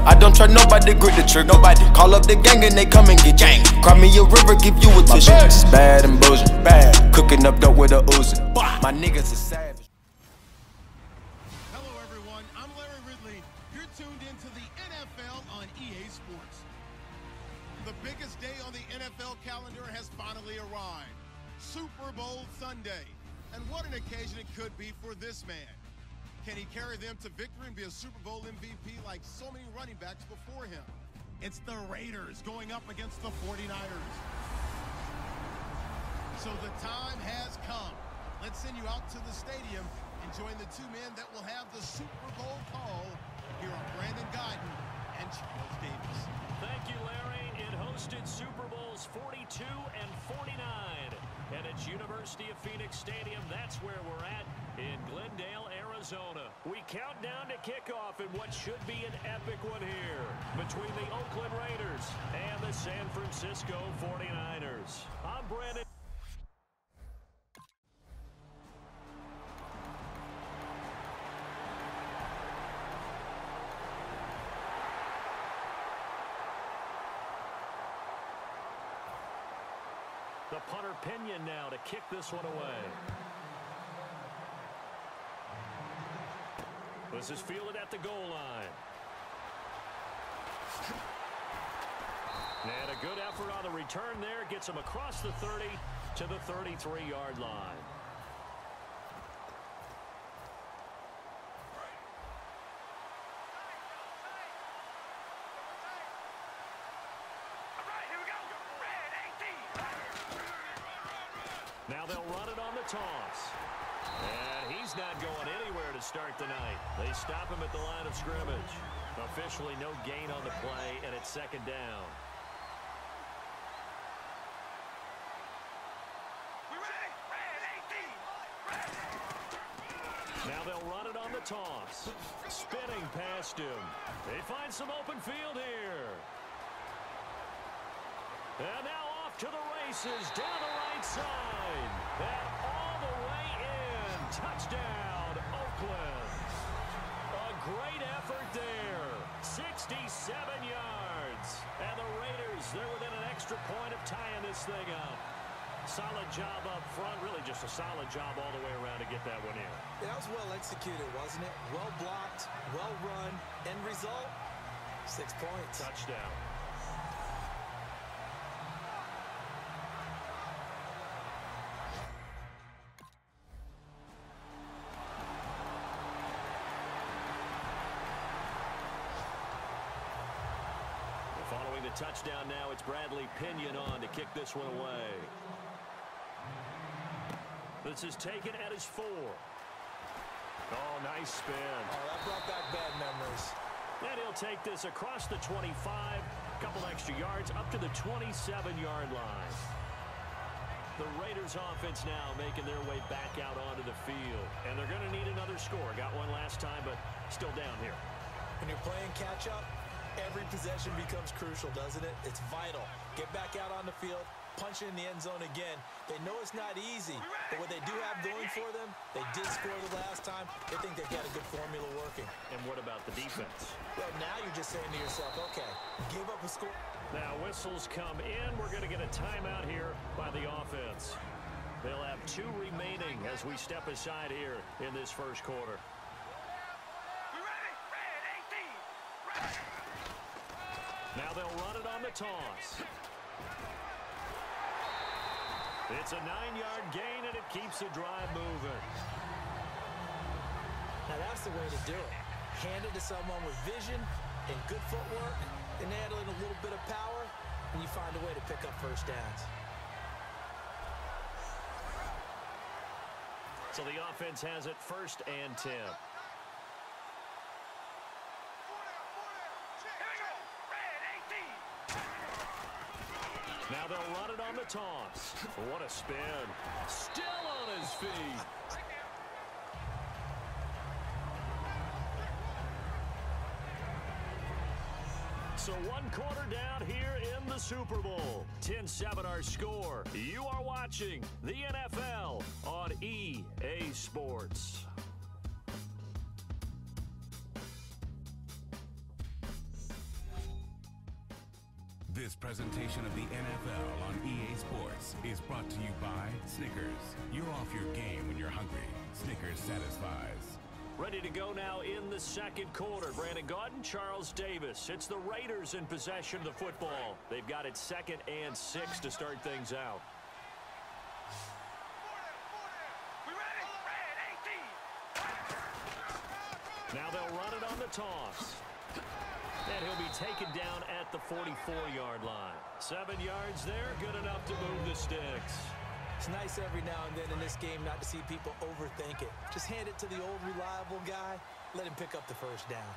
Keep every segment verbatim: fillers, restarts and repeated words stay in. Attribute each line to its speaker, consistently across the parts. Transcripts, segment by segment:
Speaker 1: I don't try nobody, grip the trigger. Nobody call up the gang and they come and get gang. Cry me a river, give you a tissue. It's bad and bullshit. Bad. Cooking up dope with a Uzi. My niggas are savage.
Speaker 2: Hello everyone, I'm Larry Ridley. You're tuned into the N F L on E A Sports. The biggest day on the N F L calendar has finally arrived. Super Bowl Sunday. And what an occasion it could be for this man. Can he carry them to victory and be a Super Bowl M V P like so many running backs before him? It's the Raiders going up against the forty-niners. So the time has come. Let's send you out to the stadium and join the two men that will have the Super Bowl call. Here are Brandon Gaudin and Charles Davis.
Speaker 3: Thank you, Larry. It hosted Super Bowls forty-two and forty-nine. And it's University of Phoenix Stadium. That's where we're at in Glendale, Arizona. We count down to kickoff in what should be an epic one here between the Oakland Raiders and the San Francisco forty-niners. I'm Brandon. The punter Pinion now to kick this one away. This is fielded at the goal line. And a good effort on the return there. Gets him across the thirty to the thirty-three yard line. Now they'll run it on the toss. And he's not going anywhere to start the night. They stop him at the line of scrimmage. Officially no gain on the play, and it's second down. Now they'll run it on the toss. Spinning past him. They find some open field here. And now off to the races down the right side. And all the way in. Touchdown, Oakland. A great effort there. sixty-seven yards. And the Raiders, they're within an extra point of tying this thing up. Solid job up front. Really just a solid job all the way around to get that one in.
Speaker 4: Yeah, that was well executed, wasn't it? Well blocked, well run. End result, six points.
Speaker 3: Touchdown. Following the touchdown now, it's Bradley Pinion on to kick this one away. This is taken at his four. Oh, nice spin.
Speaker 4: Oh, that brought back bad memories.
Speaker 3: And he'll take this across the twenty-five, a couple extra yards, up to the twenty-seven yard line. The Raiders offense now making their way back out onto the field. And they're going to need another score. Got one last time, but still down here.
Speaker 4: When you're playing catch-up, every possession becomes crucial, doesn't it? It's vital. Get back out on the field, punch it in the end zone again. They know it's not easy, but what they do have going for them, they did score the last time. They think they've got a good formula working.
Speaker 3: And what about the defense?
Speaker 4: Well, now you're just saying to yourself, okay, give up a score.
Speaker 3: Now whistles come in. We're going to get a timeout here by the offense. They'll have two remaining as we step aside here in this first quarter. Now they'll run it on the toss. It's a nine yard gain, and it keeps the drive moving.
Speaker 4: Now that's the way to do it. Hand it to someone with vision and good footwork, and add in a little bit of power, and you find a way to pick up first downs.
Speaker 3: So the offense has it first and ten. Now they'll run it on the toss. What a spin. Still on his feet. So one quarter down here in the Super Bowl. ten seven our score. You are watching the N F L on E A Sports.
Speaker 5: This presentation of the N F L on E A Sports is brought to you by Snickers. You're off your game when you're hungry. Snickers satisfies.
Speaker 3: Ready to go now in the second quarter. Brandon Gaudin, Charles Davis. It's the Raiders in possession of the football. They've got it second and six to start things out. Now they'll run it on the toss. And he'll be taken down at the forty-four-yard line. Seven yards there, good enough to move the sticks.
Speaker 4: It's nice every now and then in this game not to see people overthink it. Just hand it to the old reliable guy. Let him pick up the first down.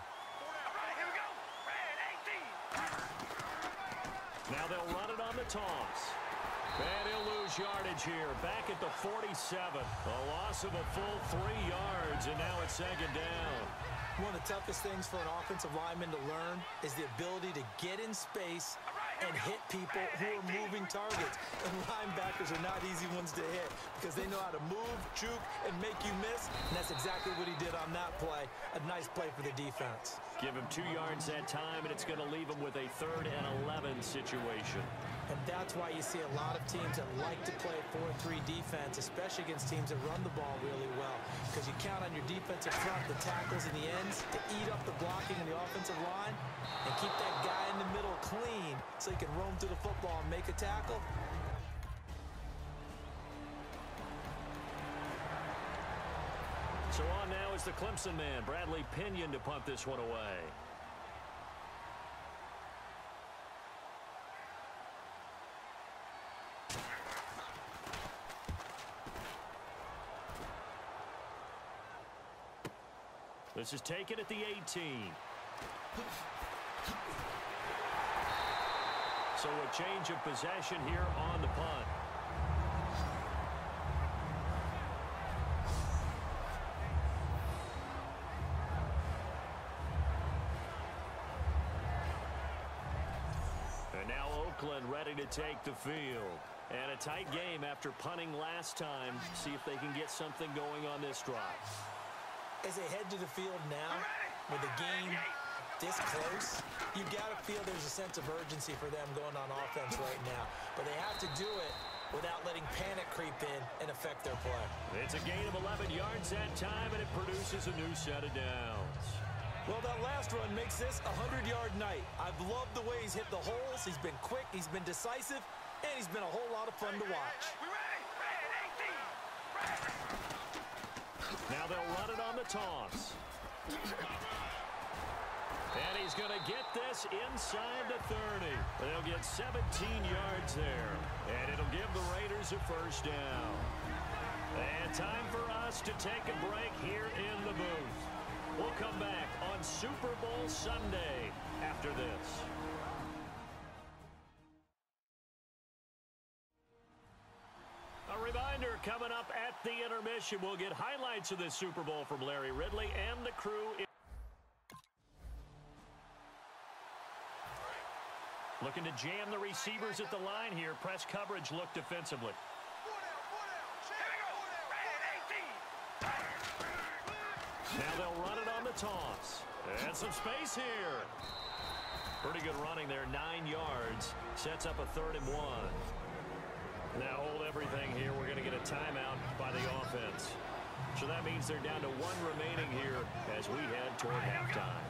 Speaker 3: Now they'll run it on the toss. And he'll lose yardage here. Back at the forty-seven. A loss of a full three yards, and now it's second down.
Speaker 4: One of the toughest things for an offensive lineman to learn is the ability to get in space and hit people who are moving targets. And linebackers are not easy ones to hit because they know how to move, juke, and make you miss. And that's exactly what he did on that play. A nice play for the defense.
Speaker 3: Give him two yards that time, and it's going to leave him with a third and eleven situation.
Speaker 4: And that's why you see a lot of teams that like to play four three defense, especially against teams that run the ball really well. Because you count on your defensive front, the tackles and the ends, to eat up the blocking in the offensive line and keep that guy in the middle clean so he can roam through the football and make a tackle.
Speaker 3: So on now is the Clemson man, Bradley Pinion, to punt this one away. This is taken at the eighteen. So a change of possession here on the punt. And now Oakland ready to take the field. And a tight game after punting last time. See if they can get something going on this drive.
Speaker 4: As they head to the field now, with the game this close, you've got to feel there's a sense of urgency for them going on offense right now. But they have to do it without letting panic creep in and affect their play.
Speaker 3: It's a gain of eleven yards that time, and it produces a new set of downs.
Speaker 4: Well, that last run makes this a hundred-yard night. I've loved the way he's hit the holes. He's been quick, he's been decisive, and he's been a whole lot of fun to watch.
Speaker 3: Now they'll run it on the toss. And he's going to get this inside the thirty. They'll get seventeen yards there. And it'll give the Raiders a first down. And time for us to take a break here in the booth. We'll come back on Super Bowl Sunday after this. A reminder, coming up at the intermission, we'll get highlights of this Super Bowl from Larry Ridley and the crew. Looking to jam the receivers at the line here. Press coverage look defensively. Now they'll run it on the toss. And some space here. Pretty good running there, nine yards. Sets up a third and one. Now hold everything here. We're going to get a timeout by the offense. So that means they're down to one remaining here as we head toward halftime.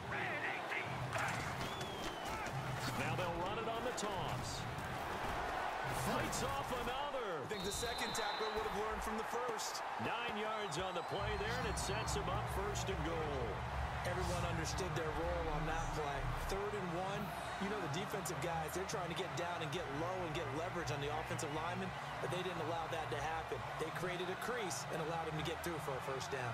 Speaker 3: Now they'll run it on the toss. Fights off another.
Speaker 4: I think the second tackler would have learned from the first.
Speaker 3: Nine yards on the play there, and it sets him up first and goal.
Speaker 4: Everyone understood their role on that play. Third and one. You know the defensive guys, they're trying to get down and get low and get leverage on the offensive lineman, but they didn't allow that to happen. They created a crease and allowed him to get through for a first down.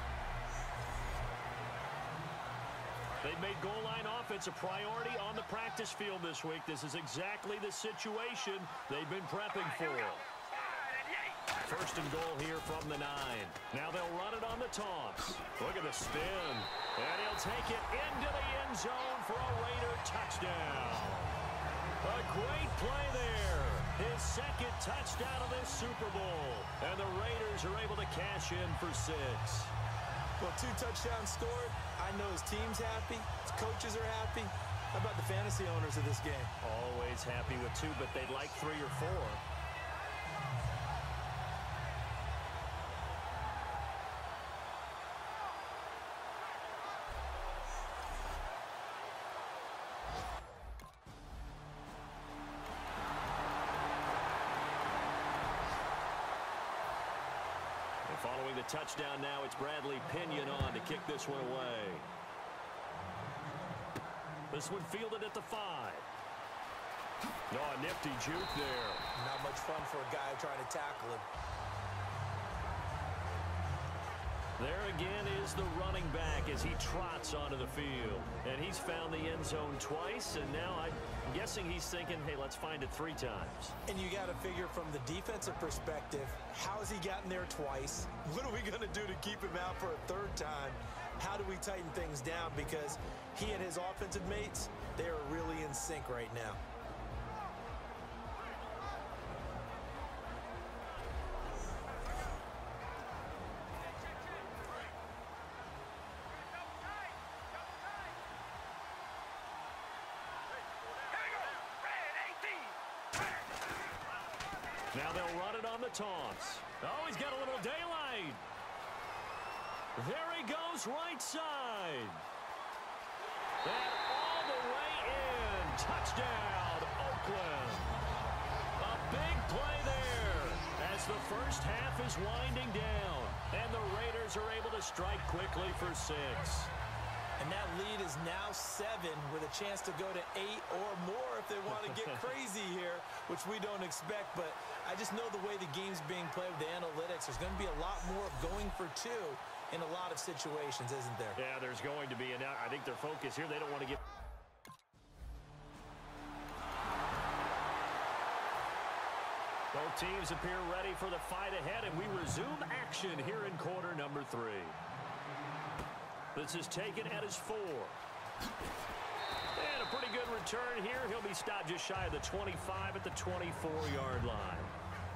Speaker 3: They've made goal line offense a priority on the practice field this week. This is exactly the situation they've been prepping for. First and goal here from the nine. Now they'll run it on the toss. Look at the spin. And he'll take it into the end zone for a Raider touchdown. A great play there. His second touchdown of this Super Bowl. And the Raiders are able to cash in for six.
Speaker 4: Well, two touchdowns scored. I know his team's happy. His coaches are happy. How about the fantasy owners of this game.
Speaker 3: Always happy with two, but they'd like three or four. Following the touchdown now, it's Bradley Pinion on to kick this one away. This one fielded at the five. Oh, a nifty juke there.
Speaker 4: Not much fun for a guy trying to tackle him.
Speaker 3: There again is the running back as he trots onto the field. And he's found the end zone twice, and now I'm guessing he's thinking, hey, let's find it three times.
Speaker 4: And you got to figure from the defensive perspective, how has he gotten there twice? What are we going to do to keep him out for a third time? How do we tighten things down? Because he and his offensive mates, they are really in sync right now.
Speaker 3: Now they'll run it on the toss. Oh, he's got a little daylight. There he goes, right side. And all the way in. Touchdown, Oakland. A big play there as the first half is winding down. And the Raiders are able to strike quickly for six.
Speaker 4: And that lead is now seven with a chance to go to eight or more if they want to get crazy here, which we don't expect. But I just know the way the game's being played with the analytics, there's going to be a lot more of going for two in a lot of situations, isn't there?
Speaker 3: Yeah, there's going to be. And I think their focus here, they don't want to get... Both teams appear ready for the fight ahead, and we resume action here in quarter number three. This is taken at his four. And a pretty good return here. He'll be stopped just shy of the twenty-five at the twenty-four-yard line.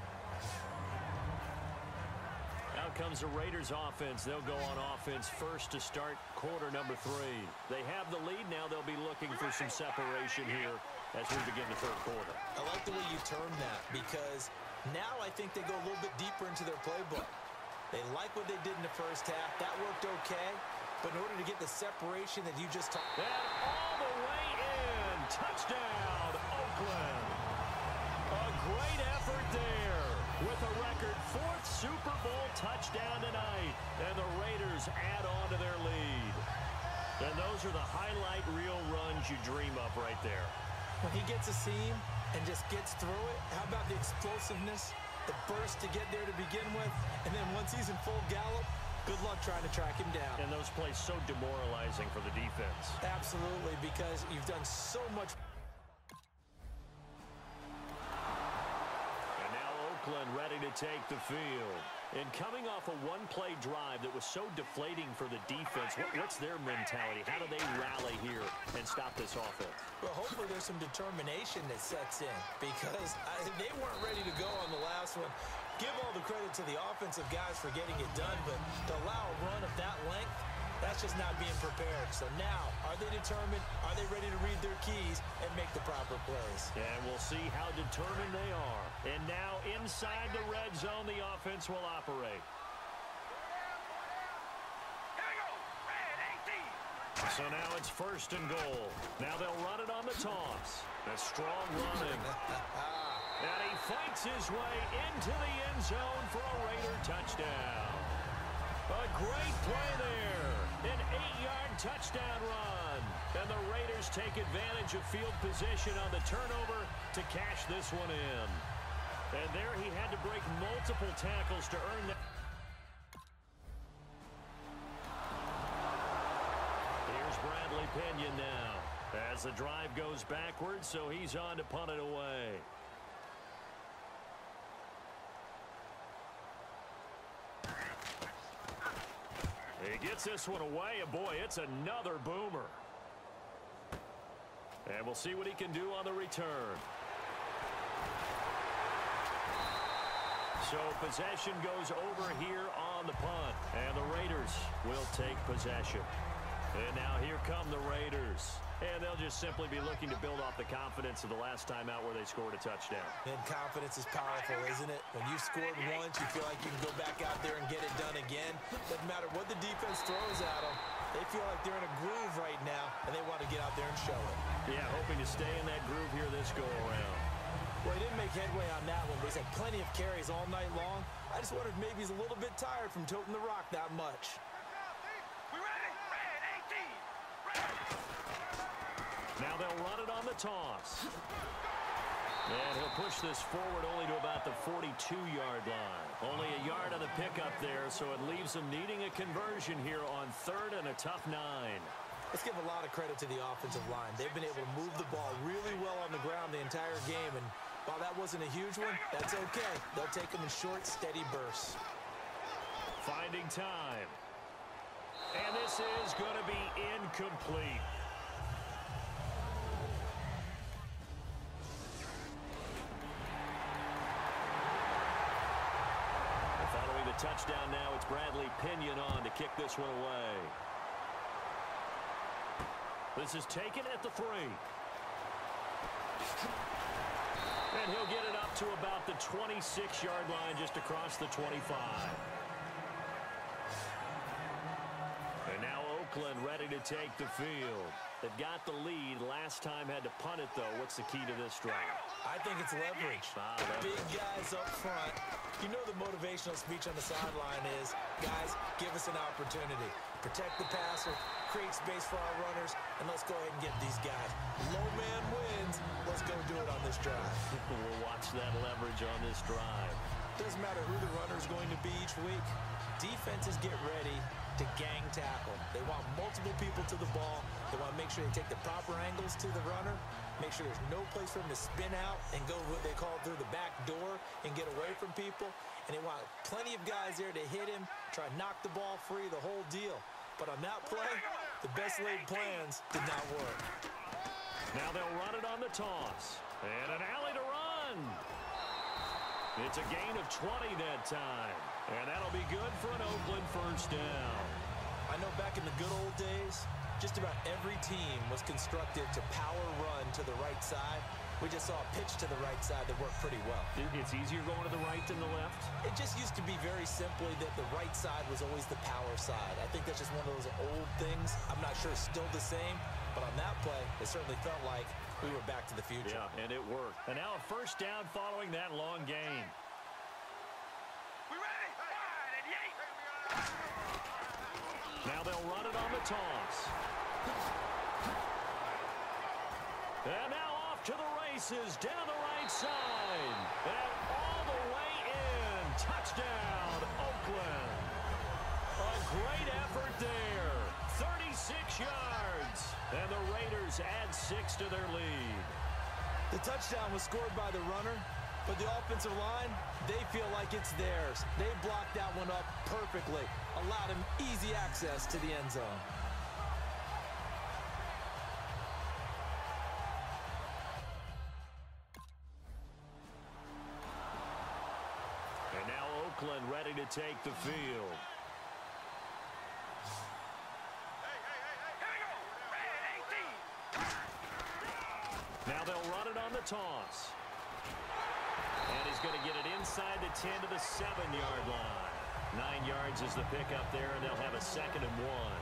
Speaker 3: Out comes the Raiders offense. They'll go on offense first to start quarter number three. They have the lead now. They'll be looking for some separation here as we begin the third quarter.
Speaker 4: I like the way you term that because now I think they go a little bit deeper into their playbook. They like what they did in the first half. That worked okay. But in order to get the separation that you just talked
Speaker 3: about. And all the way in. Touchdown, Oakland. A great effort there with a record fourth Super Bowl touchdown tonight. And the Raiders add on to their lead. And those are the highlight reel runs you dream of right there.
Speaker 4: When he gets a seam and just gets through it, how about the explosiveness, the burst to get there to begin with, and then once he's in full gallop, good luck trying to track him down.
Speaker 3: And those plays so demoralizing for the defense.
Speaker 4: Absolutely, because you've done so much.
Speaker 3: And now Oakland ready to take the field. And coming off a one-play drive that was so deflating for the defense, what, what's their mentality? How do they rally here and stop this offense?
Speaker 4: Well, hopefully there's some determination that sets in because I, they weren't ready to go on the last one. Give all the credit to the offensive guys for getting it done, but to allow a run of that length, that's just not being prepared. So now, are they determined? Are they ready to read their keys and make the proper plays?
Speaker 3: And we'll see how determined they are. And now inside the red zone, the offense will operate. So now it's first and goal. Now they'll run it on the toss. A strong running. And he fights his way into the end zone for a Raider touchdown. A great play there. An eight-yard touchdown run. And the Raiders take advantage of field position on the turnover to cash this one in. And there he had to break multiple tackles to earn that. Here's Bradley Pinion now. As the drive goes backwards, so he's on to punt it away. He gets this one away, and boy, it's another boomer. And we'll see what he can do on the return. So possession goes over here on the punt, and the Raiders will take possession. And now here come the Raiders. And they'll just simply be looking to build off the confidence of the last time out where they scored a touchdown.
Speaker 4: And confidence is powerful, isn't it? When you've scored once, you feel like you can go back out there and get it done again. Doesn't matter what the defense throws at them. They feel like they're in a groove right now, and they want to get out there and show it.
Speaker 3: Yeah, hoping to stay in that groove here this go-around.
Speaker 4: Well, he didn't make headway on that one, but he's had plenty of carries all night long. I just wondered if maybe he's a little bit tired from toting the rock that much.
Speaker 3: Now they'll run it on the toss. And he'll push this forward only to about the forty-two yard line. Only a yard on the pickup there, so it leaves them needing a conversion here on third and a tough nine.
Speaker 4: Let's give a lot of credit to the offensive line. They've been able to move the ball really well on the ground the entire game, and while that wasn't a huge one, that's okay. They'll take them in short, steady bursts.
Speaker 3: Finding time. And this is going to be incomplete. Following the touchdown now, it's Bradley Pinion on to kick this one away. This is taken at the three. And he'll get it up to about the twenty-six yard line, just across the twenty-five. And now Oakland ready to take the field. They've got the lead. Last time had to punt it, though. What's the key to this drive?
Speaker 4: I think it's leverage.
Speaker 3: Ah, leverage.
Speaker 4: Big guys up front. You know the motivational speech on the sideline is, guys, give us an opportunity. Protect the passer, create space for our runners, and let's go ahead and get these guys. Low man wins. Let's go do it on this drive.
Speaker 3: We'll watch that leverage on this drive.
Speaker 4: Doesn't matter who the runner is going to be each week. Defenses get ready to gang tackle. They want multiple people to the ball. They want to make sure they take the proper angles to the runner, make sure there's no place for him to spin out and go what they call through the back door and get away from people. And they want plenty of guys there to hit him, try to knock the ball free, the whole deal. But on that play, the best laid plans did not work.
Speaker 3: Now they'll run it on the toss. And an alley to run. It's a gain of twenty that time. And that'll be good for an Oakland first down.
Speaker 4: I know back in the good old days, just about every team was constructed to power run to the right side. We just saw a pitch to the right side that worked pretty well.
Speaker 3: It's easier going to the right than the left?
Speaker 4: It just used to be very simply that the right side was always the power side. I think that's just one of those old things. I'm not sure it's still the same, but on that play, it certainly felt like we were back to the future.
Speaker 3: Yeah, and it worked. And now a first down following that long gain. Now they'll run it on the toss. And now off to the races down the right side. And all the way in. Touchdown, Oakland. A great effort there. thirty-six yards. And the Raiders add six to their lead.
Speaker 4: The touchdown was scored by the runner, but the offensive line, they feel like it's theirs. They blocked that one up perfectly, allowed him easy access to the end zone.
Speaker 3: And now Oakland ready to take the field. Now they'll run it on the toss. And he's going to get it inside the ten to the seven yard line. Nine yards is the pickup there, and they'll have a second and one.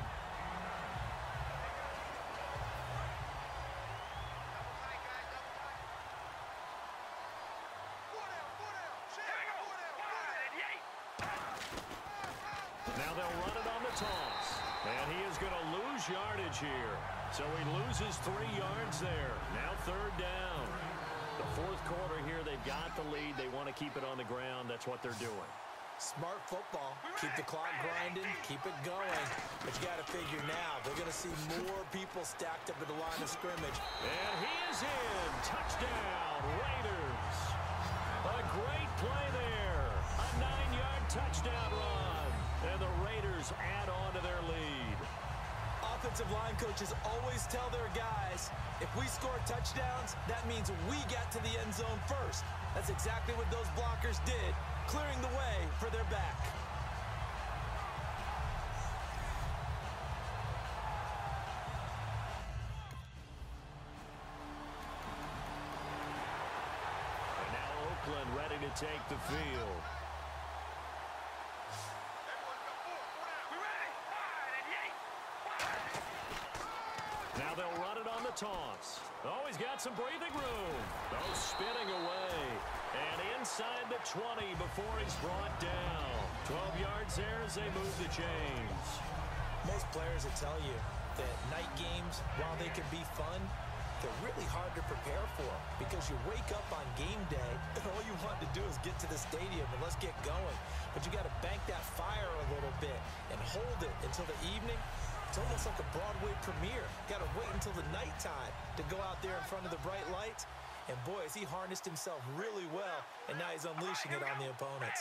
Speaker 3: Now they'll run it on the toss. And he is going to lose yardage here. So he loses three yards there. Now third down. The fourth quarter here, they've got the lead. They want to keep it on the ground. That's what they're doing.
Speaker 4: Smart football. Keep the clock grinding. Keep it going. But you got to figure now, they're going to see more people stacked up at the line of scrimmage.
Speaker 3: And he is in. Touchdown, Raiders. A great play there. A nine-yard touchdown run. And the Raiders add on to their lead.
Speaker 4: Offensive line coaches always tell their guys, if we score touchdowns, that means we get to the end zone first. That's exactly what those blockers did, clearing the way for their back.
Speaker 3: ready to take the field. Now they'll run it on the toss. Oh, he's got some breathing room. Oh, spinning away. And inside the twenty before he's brought down. twelve yards there as they move the chains.
Speaker 4: Most players will tell you that night games, while they can be fun, they're really hard to prepare for because you wake up on game day and all you want to do is get to the stadium and let's get going. But you got to bank that fire a little bit and hold it until the evening. It's almost like a Broadway premiere. Got to wait until the nighttime to go out there in front of the bright lights. And boy, has he harnessed himself really well, and now he's unleashing it on the opponents.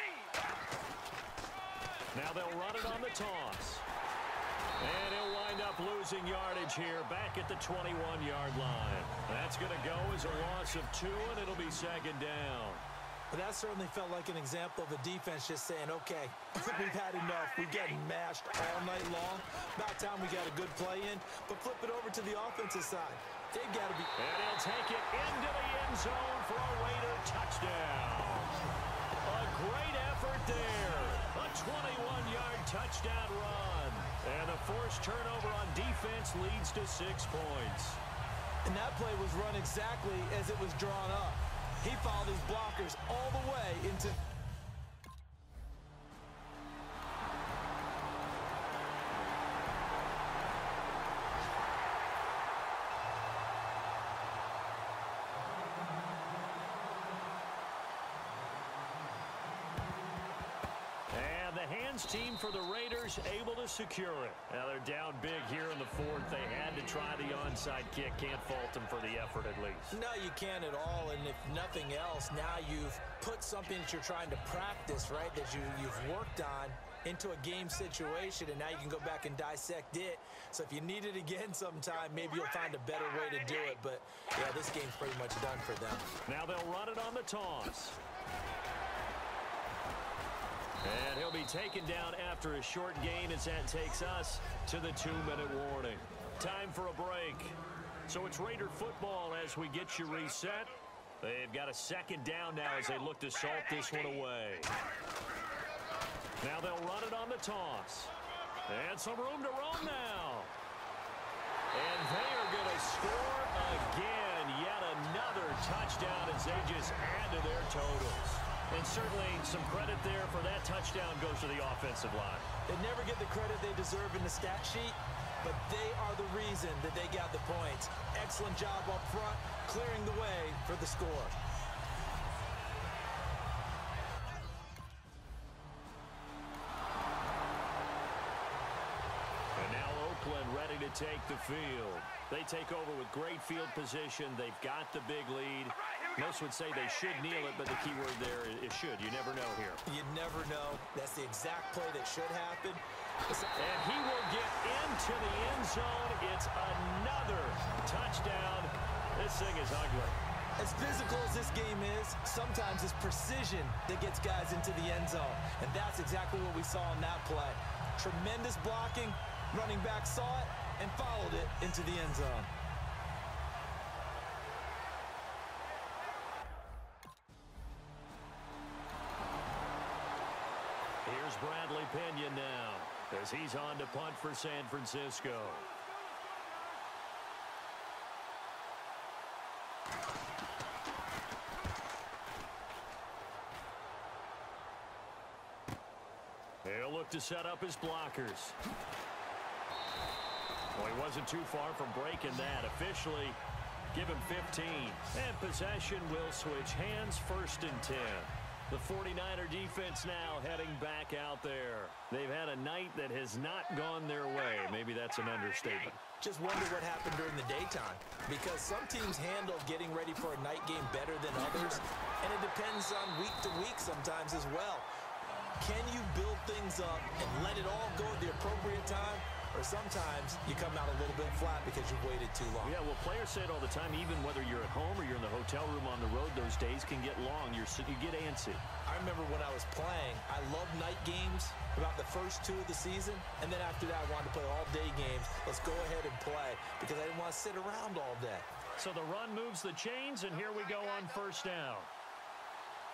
Speaker 3: Now they'll run it on the toss. And he'll wind up losing yardage here back at the twenty-one-yard line. That's going to go as a loss of two, and it'll be second down.
Speaker 4: But that certainly felt like an example of a defense just saying, okay, we've had enough. We're getting mashed all night long. About time we got a good play in, but flip it over to the offensive side. They've got to be...
Speaker 3: And he'll take it into the end zone for a Raider touchdown. A great effort there. A twenty-one-yard touchdown run. And a forced turnover on defense leads to six points.
Speaker 4: And that play was run exactly as it was drawn up. He followed his blockers all the way into...
Speaker 3: And the hands team for the Raiders able to secure it. Now they're down big here in the fourth. They had to try the onside kick. Can't fault them for the effort at least.
Speaker 4: No, you can't at all. And if nothing else, now you've put something that you're trying to practice, right, that you, you've worked on into a game situation, and now you can go back and dissect it. So if you need it again sometime, maybe you'll find a better way to do it. But, yeah, this game's pretty much done for them.
Speaker 3: Now they'll run it on the toss. And he'll be taken down after a short gain as that takes us to the two-minute warning. Time for a break. So it's Raider football as we get you reset. They've got a second down now as they look to salt this one away. Now they'll run it on the toss. And some room to roam now. And they are going to score again. Yet another touchdown as they just add to their totals. And certainly some credit there for that touchdown goes to the offensive line.
Speaker 4: They never get the credit they deserve in the stat sheet, but they are the reason that they got the points. Excellent job up front, clearing the way for the score.
Speaker 3: And now Oakland ready to take the field. They take over with great field position. They've got the big lead. Most would say they should kneel it, but the key word there is should. You never know here.
Speaker 4: You never know. That's the exact play that should happen.
Speaker 3: And he will get into the end zone. It's another touchdown. This thing is ugly.
Speaker 4: As physical as this game is, sometimes it's precision that gets guys into the end zone. And that's exactly what we saw in that play. Tremendous blocking. Running back saw it and followed it into the end zone.
Speaker 3: Here's Bradley Pena now as he's on to punt for San Francisco. He'll look to set up his blockers. Well, he wasn't too far from breaking that. Officially, give him fifteen. And possession will switch hands, first and ten. The forty-niner defense now heading back out there. They've had a night that has not gone their way. Maybe that's an understatement.
Speaker 4: Just wonder what happened during the daytime, because some teams handle getting ready for a night game better than others, and it depends on week to week sometimes as well. Can you build things up and let it all go at the appropriate time? Or sometimes you come out a little bit flat because you've waited too long.
Speaker 3: Yeah, well, players say it all the time, even whether you're at home or you're in the hotel room on the road, those days can get long. You're, you get antsy.
Speaker 4: I remember when I was playing, I loved night games about the first two of the season. And then after that, I wanted to play all-day games. Let's go ahead and play because I didn't want to sit around all day.
Speaker 3: So the run moves the chains, and here we go on first down.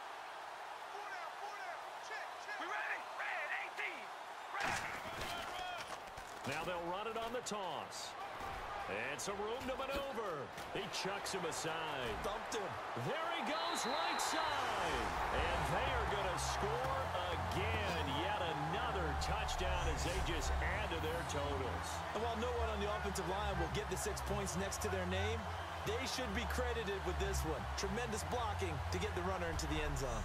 Speaker 3: Now they'll run it on the toss. And some room to maneuver. He chucks him aside.
Speaker 4: Thumped him.
Speaker 3: There he goes, right side. And they are going to score again. Yet another touchdown as they just add to their totals.
Speaker 4: And while no one on the offensive line will get the six points next to their name, they should be credited with this one. Tremendous blocking to get the runner into the end zone.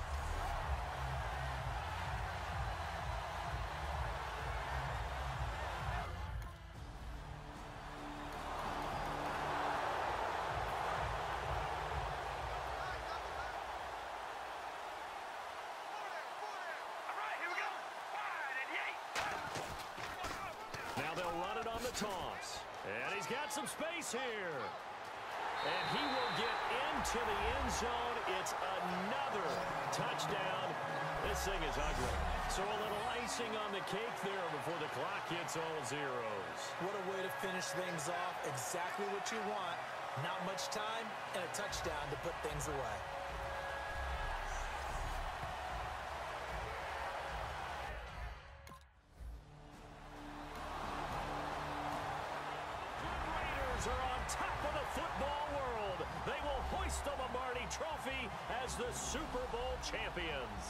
Speaker 3: Toss. And he's got some space here. And he will get into the end zone. It's another touchdown. This thing is ugly. So a little icing on the cake there before the clock hits all zeros.
Speaker 4: What a way to finish things off. Exactly what you want. Not much time and a touchdown to put things away.
Speaker 3: Are on top of the football world. They will hoist the Lombardi Trophy as the Super Bowl champions.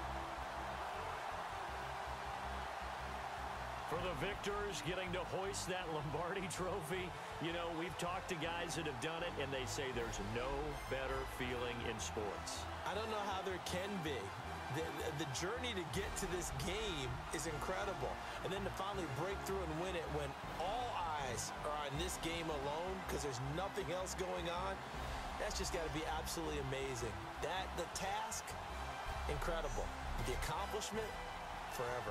Speaker 3: For the victors getting to hoist that Lombardi Trophy, you know, we've talked to guys that have done it, and they say there's no better feeling in sports.
Speaker 4: I don't know how there can be. The, the journey to get to this game is incredible. And then to finally break through and win it when all eyes are on this game alone because there's nothing else going on, that's just got to be absolutely amazing. That, the task, incredible. The accomplishment, forever.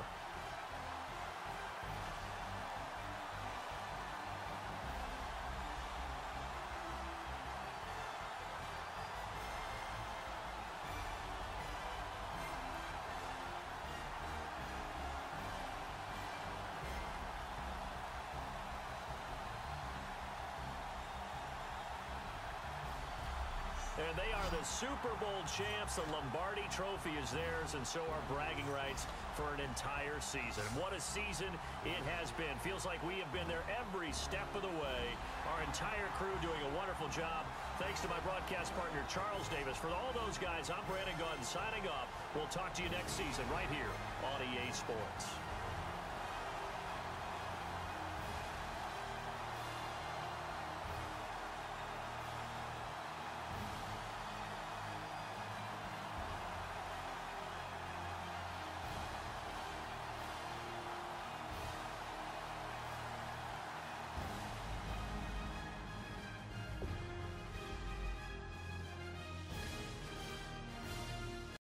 Speaker 3: And they are the Super Bowl champs. The Lombardi Trophy is theirs, and so are bragging rights for an entire season. What a season it has been. Feels like we have been there every step of the way. Our entire crew doing a wonderful job. Thanks to my broadcast partner, Charles Davis. For all those guys, I'm Brandon Gaudin signing off. We'll talk to you next season right here on E A Sports.